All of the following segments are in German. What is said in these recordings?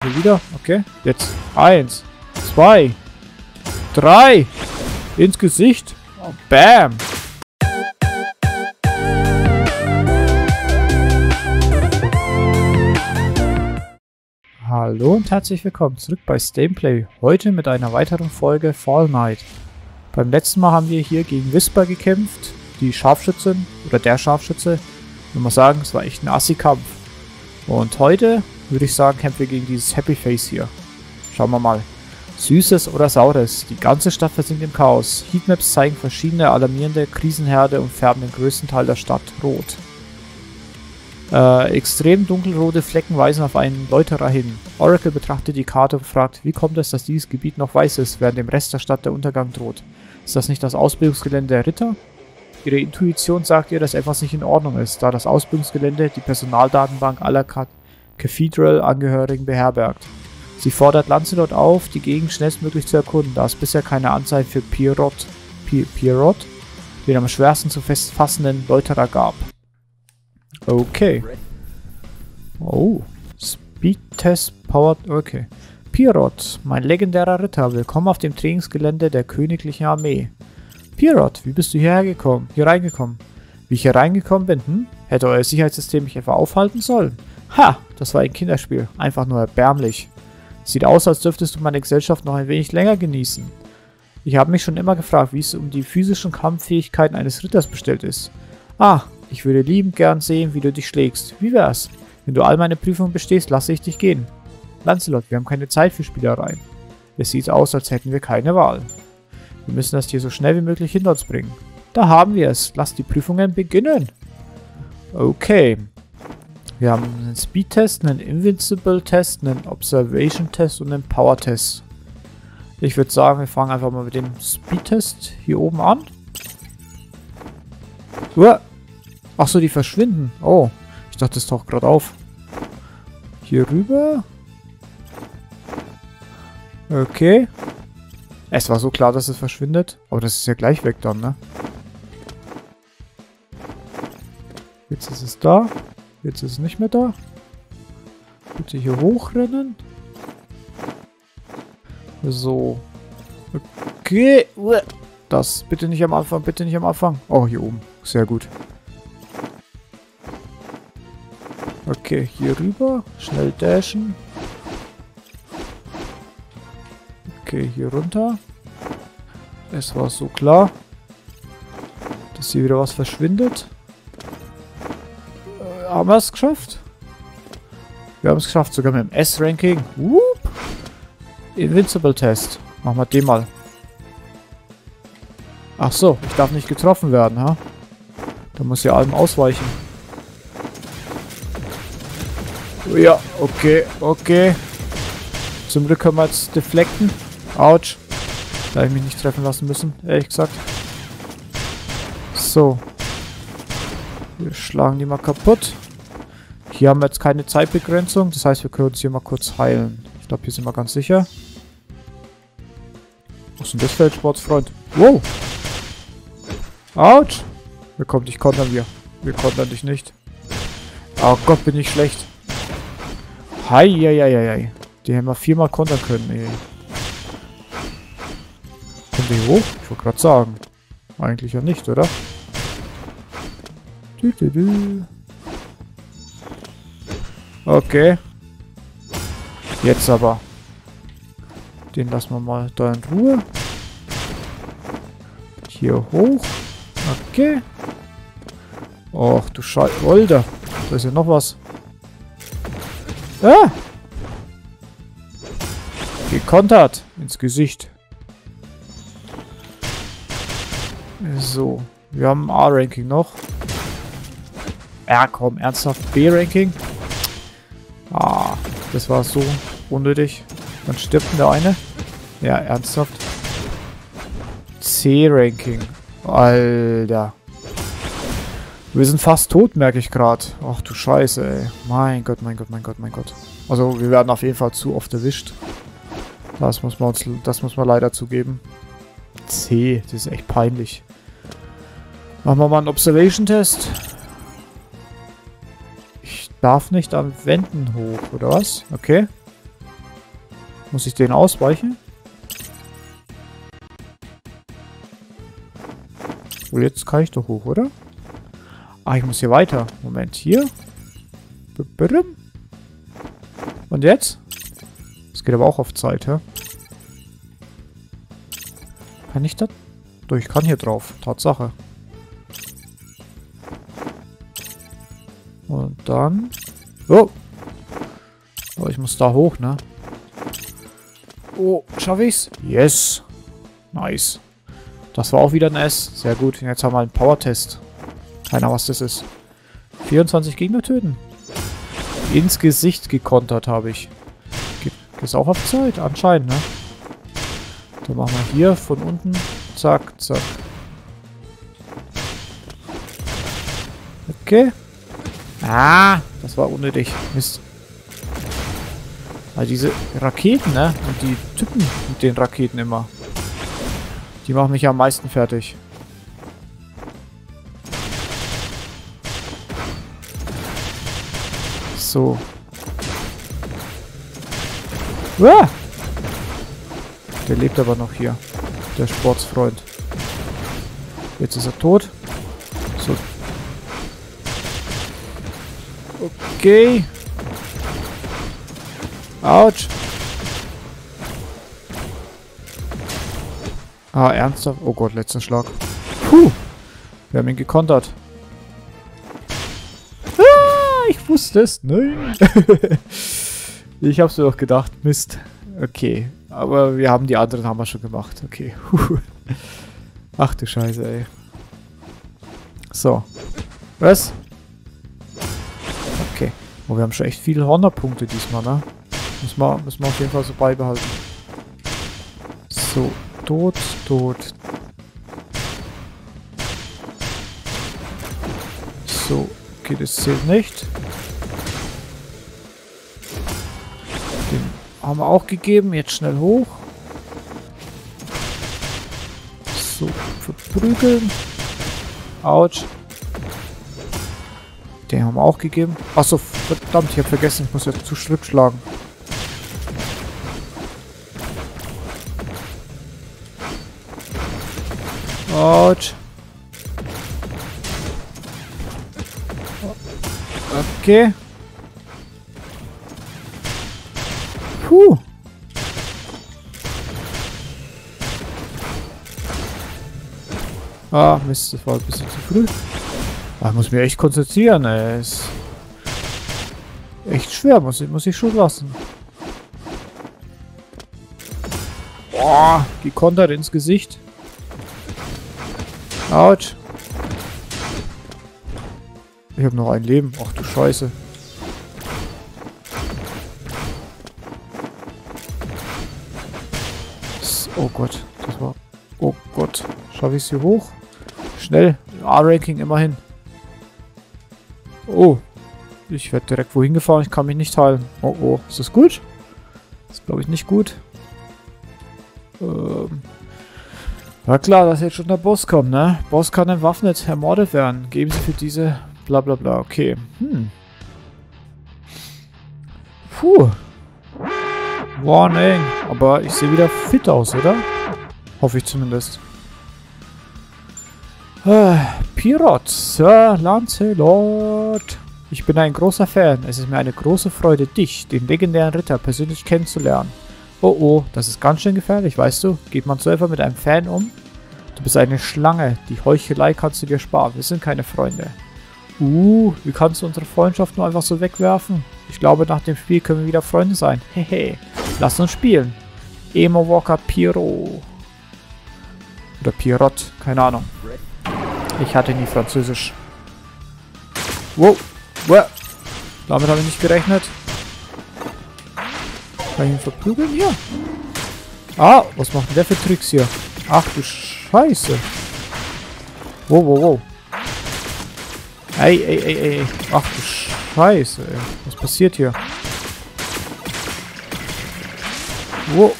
Hier wieder. Okay. Jetzt 1, 2, 3. Ins Gesicht. Oh, bam. Hallo und herzlich willkommen zurück bei Stameplay. Heute mit einer weiteren Folge Fall Night. Beim letzten Mal haben wir hier gegen Whisper gekämpft, die Scharfschützin oder der Scharfschütze. Ich muss mal sagen, es war echt ein Assi-Kampf. Und heute würde ich sagen, kämpfen wir gegen dieses Happy Face hier. Schauen wir mal. Süßes oder Saures. Die ganze Stadt versinkt im Chaos. Heatmaps zeigen verschiedene alarmierende Krisenherde und färben den größten Teil der Stadt rot. Extrem dunkelrote Flecken weisen auf einen Läuterer hin. Oracle betrachtet die Karte und fragt, wie kommt es, dass dieses Gebiet noch weiß ist, während dem Rest der Stadt der Untergang droht? Ist das nicht das Ausbildungsgelände der Ritter? Ihre Intuition sagt ihr, dass etwas nicht in Ordnung ist, da das Ausbildungsgelände die Personaldatenbank aller Cathedral-Angehörigen beherbergt. Sie fordert Lancelot auf, die Gegend schnellstmöglich zu erkunden, da es bisher keine Anzeichen für Pierrot, den am schwersten zu fassenden Läuterer gab. Okay. Oh. Speedtest powered. Okay. Pierrot, mein legendärer Ritter, willkommen auf dem Trainingsgelände der königlichen Armee. Pierrot, wie bist du hier reingekommen? Wie ich hier reingekommen bin, Hätte euer Sicherheitssystem mich etwa aufhalten sollen? Ha, das war ein Kinderspiel. Einfach nur erbärmlich. Sieht aus, als dürftest du meine Gesellschaft noch ein wenig länger genießen. Ich habe mich schon immer gefragt, wie es um die physischen Kampffähigkeiten eines Ritters bestellt ist. Ah, ich würde liebend gern sehen, wie du dich schlägst. Wie wär's? Wenn du all meine Prüfungen bestehst, lasse ich dich gehen. Lancelot, wir haben keine Zeit für Spielereien. Es sieht aus, als hätten wir keine Wahl. Wir müssen das hier so schnell wie möglich hinter uns bringen. Da haben wir es. Lass die Prüfungen beginnen. Okay. Wir haben einen Speed-Test, einen Invincible-Test, einen Observation-Test und einen Power-Test. Ich würde sagen, wir fangen einfach mal mit dem Speed-Test hier oben an. Achso, die verschwinden. Oh, ich dachte, das taucht gerade auf. Hier rüber. Okay. Es war so klar, dass es verschwindet. Aber das ist ja gleich weg dann, ne? Jetzt ist es da. Jetzt ist es nicht mehr da. Bitte hier hochrennen. So. Okay. Das bitte nicht am Anfang, bitte nicht am Anfang. Oh, hier oben. Sehr gut. Okay, hier rüber. Schnell dashen. Okay, hier runter. Es war so klar, dass hier wieder was verschwindet. Haben wir es geschafft? Wir haben es geschafft, sogar mit dem S-Ranking. Invincible-Test. Machen wir den mal. Ach so, ich darf nicht getroffen werden, ha? Da muss ja allem ausweichen. Ja, okay, okay. Zum Glück können wir jetzt deflecten. Autsch. Da habe ich mich nicht treffen lassen müssen, ehrlich gesagt. So. Wir schlagen die mal kaputt. Hier haben wir jetzt keine Zeitbegrenzung. Das heißt, wir können uns hier mal kurz heilen. Ich glaube, hier sind wir ganz sicher. Was ist denn das, Feldsportsfreund? Wow. Autsch. Wer kommt? Ich kontern wir. Wir kontern dich nicht. Oh Gott, bin ich schlecht. Heieieiei. Die hätten wir 4-mal kontern können, ey. Kommt die hoch? Ich wollte gerade sagen. Eigentlich ja nicht, oder? Okay. Jetzt aber. Den lassen wir mal da in Ruhe. Hier hoch. Okay. Och, du Scheiße. Alter. Da ist ja noch was. Ah! Gekontert. Ins Gesicht. So. Wir haben ein A-Ranking noch. Ja, komm. Ernsthaft. B-Ranking. Ah. Das war so unnötig. Dann stirbt der eine. Ja, ernsthaft. C-Ranking. Alter. Wir sind fast tot, merke ich gerade. Ach du Scheiße, ey. Mein Gott, mein Gott, mein Gott, mein Gott. Also, wir werden auf jeden Fall zu oft erwischt. Das muss man leider zugeben. C, das ist echt peinlich. Machen wir mal einen Observation-Test. Ich darf nicht an Wänden hoch, oder was? Okay. Muss ich den ausweichen? Oh, jetzt kann ich doch hoch, oder? Ah, ich muss hier weiter. Moment, hier. Und jetzt? Das geht aber auch auf Zeit, hä? Kann ich das? Doch, ich kann hier drauf. Tatsache. Und dann... Oh! Oh, ich muss da hoch, ne? Oh, schaffe ich's? Yes! Nice. Das war auch wieder ein S. Sehr gut. Jetzt haben wir einen Power-Test. Keiner, was das ist. 24 Gegner töten. Ins Gesicht gekontert habe ich. Geht es auch auf Zeit? Anscheinend, ne? Dann machen wir hier von unten. Zack, zack. Okay. Ah, das war unnötig. Mist. Also diese Raketen, ne? Und die Typen mit den Raketen immer. Die machen mich am meisten fertig. So. Uah! Der lebt aber noch hier. Der Sportsfreund. Jetzt ist er tot. So. Okay. Autsch. Ah, ernsthaft? Oh Gott, letzter Schlag. Puh. Wir haben ihn gekontert. Ah, ich wusste es. Nein. Ich hab's mir doch gedacht. Mist. Okay. Aber wir haben die anderen haben wir schon gemacht. Okay. Ach du Scheiße, ey. So. Was? Okay. Oh, wir haben schon echt viele Honor-Punkte diesmal, ne? Müssen wir auf jeden Fall so beibehalten. So. Tot, tot. So. Okay, das zählt nicht. Den haben wir auch gegeben. Jetzt schnell hoch. So. Verprügeln. Autsch. Den haben wir auch gegeben. Achso, verdammt, ich habe vergessen. Ich muss jetzt zurückschlagen. Autsch. Okay. Puh. Ah, Mist, das war ein bisschen zu früh. Ah, ich muss mich echt konzentrieren, ey. Ist echt schwer, muss ich schon lassen. Boah, gekontert ins Gesicht. Autsch. Ich habe noch ein Leben. Ach du Scheiße. Oh Gott. Das war... Oh Gott. Schaffe ich es hier hoch? Schnell. A-Ranking immerhin. Oh. Ich werde direkt wohin gefahren. Ich kann mich nicht heilen. Oh oh. Ist das gut? Das ist glaube ich nicht gut. War klar, dass jetzt schon der Boss kommt, ne? Boss kann entwaffnet ermordet werden. Geben Sie für diese... Bla bla bla. Okay. Puh. Warning. Aber ich sehe wieder fit aus, oder? Hoffe ich zumindest. Pirot. Sir Lancelot. Ich bin ein großer Fan. Es ist mir eine große Freude, dich, den legendären Ritter, persönlich kennenzulernen. Oh oh, das ist ganz schön gefährlich, weißt du? Geht man so etwa mit einem Fan um? Du bist eine Schlange. Die Heuchelei kannst du dir sparen. Wir sind keine Freunde. Wie kannst du unsere Freundschaft nur einfach so wegwerfen? Ich glaube, nach dem Spiel können wir wieder Freunde sein. Hehe. Lass uns spielen. Emo Walker Piro. Oder Pirot. Keine Ahnung. Ich hatte nie Französisch. Wow. Wow. Damit habe ich nicht gerechnet. Kann ich ihn verprügeln hier? Ah, was macht denn der für Tricks hier? Ach du Scheiße. Wow, wow, wow. Ey. Ach du Scheiße, ey. Was passiert hier? Wow.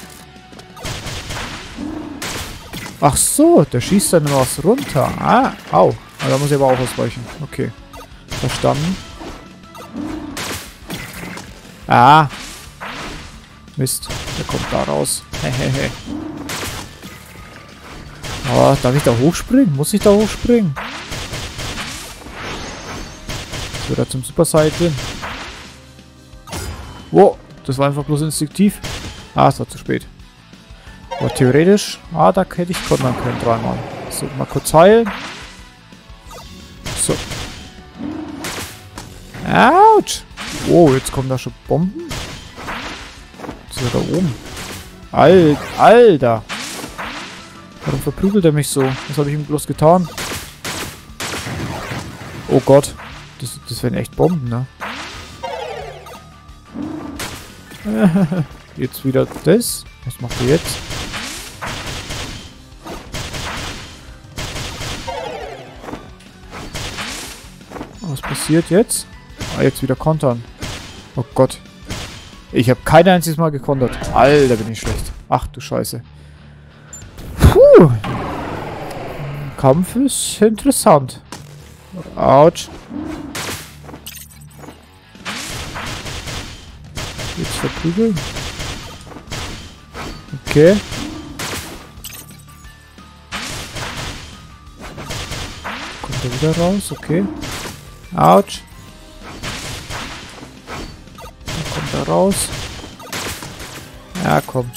Ach so, der schießt dann nur was runter. Ah, au. Ah, da muss ich aber auch ausweichen. Okay. Verstanden. Ah. Mist, der kommt da raus. Hehehe. Aber darf ich da hochspringen? Muss ich da hochspringen? So, da zum Super Saiyan. Wow, das war einfach bloß instinktiv. Ah, es war zu spät. Aber theoretisch, da hätte ich kontern können dreimal. So, mal kurz heilen. So. Autsch! Oh, jetzt kommen da schon Bomben. So, da oben. Alter! Warum verprügelt er mich so? Was habe ich ihm bloß getan? Oh Gott. Das wären echt Bomben, ne? Jetzt wieder das. Was macht er jetzt? Was passiert jetzt? Jetzt wieder kontern. Oh Gott. Ich habe kein einziges Mal gekontert. Alter, bin ich schlecht. Ach du Scheiße. Puh. Kampf ist interessant. Autsch. Jetzt verprügeln. Okay. Kommt er wieder raus? Okay. Autsch. Dann kommt er raus. Ja, komm.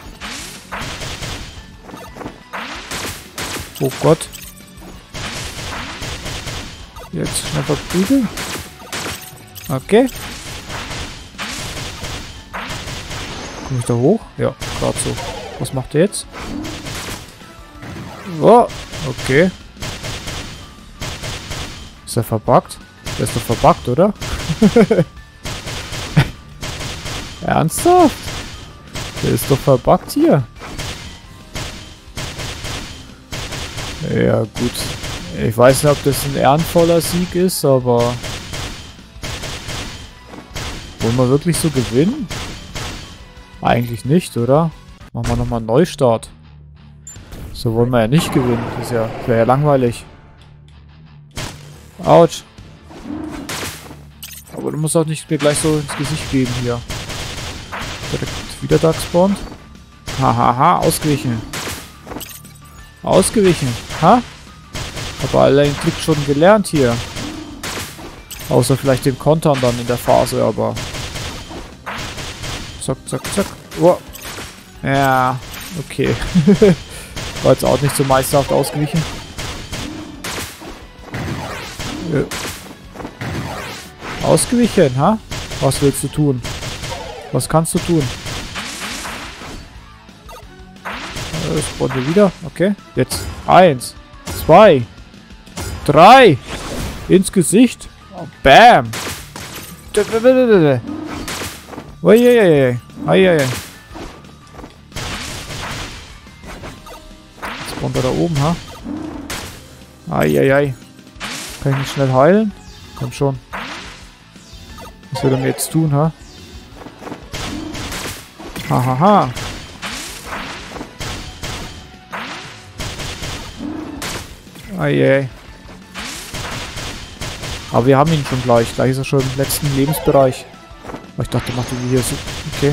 Oh Gott. Jetzt schnell verprügeln. Okay. Komme ich da hoch? Ja, gerade so. Was macht er jetzt? Oh, okay. Ist er verbuggt? Der ist doch verbuggt, oder? Ernsthaft? Der ist doch verbuggt hier. Ja, gut. Ich weiß nicht, ob das ein ehrenvoller Sieg ist, aber... Wollen wir wirklich so gewinnen? Eigentlich nicht, oder? Machen wir nochmal einen Neustart. So wollen wir ja nicht gewinnen. Das wäre ja langweilig. Autsch. Aber du musst auch nicht mir gleich so ins Gesicht geben hier. Direkt wieder da gespawnt. Hahaha, ausgewichen. Ausgewichen. Ha? Aber allein Klick schon gelernt hier. Außer vielleicht den Kontern dann in der Phase, aber... Zack, zack, zack. Oh. Ja, okay. War jetzt auch nicht so meisterhaft ausgewichen. Ausgewichen, ha? Was willst du tun? Was kannst du tun? Spawnt ihr wieder? Okay. Jetzt 1, 2, 3. Ins Gesicht. Oh, bam. Uiuiui. Jetzt spawnt er da oben, ha? Eieiei. Kann ich nicht schnell heilen? Komm schon. Was will er mir jetzt tun, ha? Hahaha. Eieiei. Aber wir haben ihn schon gleich. Gleich ist er schon im letzten Lebensbereich. Aber ich dachte, macht er hier so. Okay.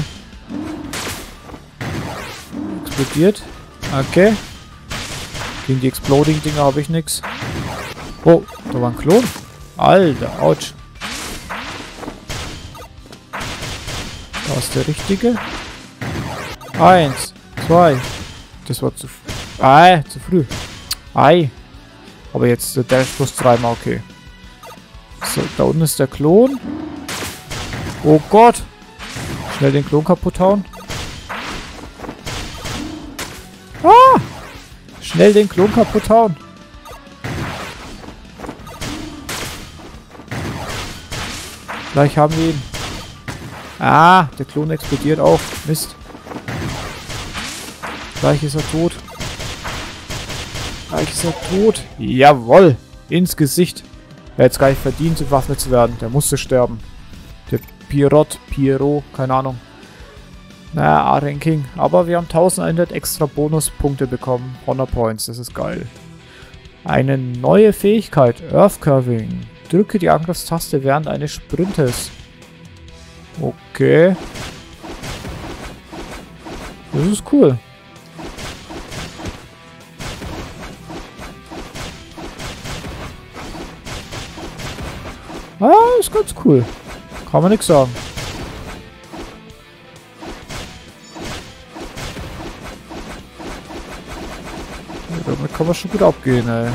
Explodiert. Okay. Gegen die Exploding-Dinger habe ich nichts. Oh, da war ein Klon. Alter, ouch. Da ist der richtige. 1, 2. Das war zu früh. Ei. Aber jetzt der Dash plus 3 mal okay. So, da unten ist der Klon. Oh Gott. Schnell den Klon kaputt hauen. Ah! Schnell den Klon kaputt hauen. Gleich haben wir ihn. Ah, der Klon explodiert auch. Mist. Gleich ist er tot. Gleich ist er tot. Jawohl. Ins Gesicht. Er hat es gar nicht verdient, bewaffnet zu werden. Der musste sterben. Der Pierrot, keine Ahnung. Naja, A-Ranking. Aber wir haben 1100 extra Bonuspunkte bekommen. Honor Points, das ist geil. Eine neue Fähigkeit. Earth Curving. Drücke die Angriffstaste während eines Sprintes. Okay. Das ist cool. Ah, ist ganz cool. Kann man nichts sagen. Ja, damit kann man schon gut abgehen, ey.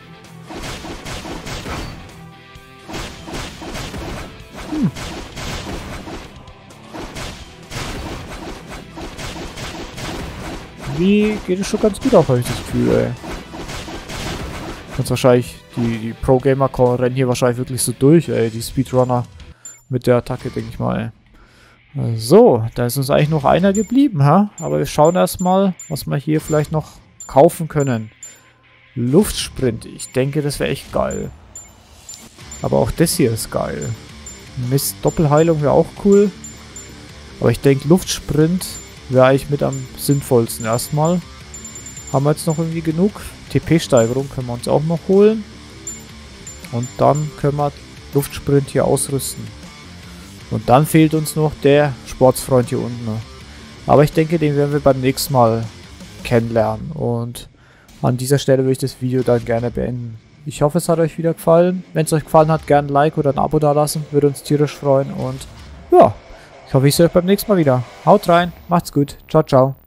Wie geht es schon ganz gut auf, habe ich das Gefühl, ey. Jetzt wahrscheinlich, die Pro-Gamer rennen hier wahrscheinlich wirklich so durch, ey, die Speedrunner mit der Attacke, denke ich mal, ey. So, da ist uns eigentlich noch einer geblieben, ha? Aber wir schauen erstmal, was wir hier vielleicht noch kaufen können. Luftsprint, ich denke, das wäre echt geil. Aber auch das hier ist geil. Mist, Doppelheilung wäre auch cool. Aber ich denke, Luftsprint wäre eigentlich mit am sinnvollsten erstmal. Haben wir jetzt noch irgendwie genug? TP-Steigerung können wir uns auch noch holen. Und dann können wir Luftsprint hier ausrüsten. Und dann fehlt uns noch der Sportsfreund hier unten. Aber ich denke, den werden wir beim nächsten Mal kennenlernen. Und an dieser Stelle würde ich das Video dann gerne beenden. Ich hoffe, es hat euch wieder gefallen. Wenn es euch gefallen hat, gerne ein Like oder ein Abo dalassen. Würde uns tierisch freuen. Und ja, ich hoffe, ich sehe euch beim nächsten Mal wieder. Haut rein, macht's gut. Ciao, ciao.